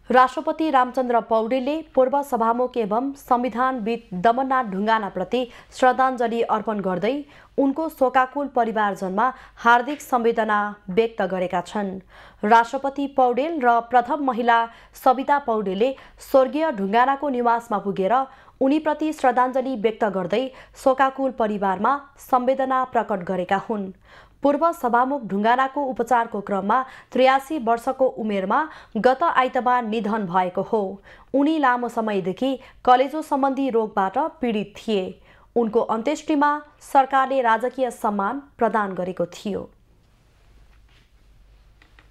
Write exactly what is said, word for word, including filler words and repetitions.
राष्ट्रपति रामचन्द्र पौडेलले पूर्व सभामुख एवं संविधानविद दमननाथ ढुङ्गानाप्रति श्रद्धाञ्जली अर्पण गर्दै उनको शोकाकुल परिवारजनमा हार्दिक संवेदना व्यक्त गरेका छन्। राष्ट्रपति पौडेल र प्रथम महिला सविता पौडेलले स्वर्गीय ढुङ्गानाको निवासमा पुगेर उनीप्रति श्रद्धाञ्जली व्यक्त गर्दै शोकाकुल परिवारमा संवेदना प्रकट गरेका हुन्। पूर्व सभामुख ढुङ्गानाको उपचारको क्रममा त्रियासी वर्षको उमेरमा गत आइतबार निधन भएको हो। उनी लामो समयदेखि कलेजो सम्बन्धी रोगबाट पीडित थिए। उनको अन्त्येष्टिमा सरकारले राजकीय सम्मान प्रदान गरेको थियो।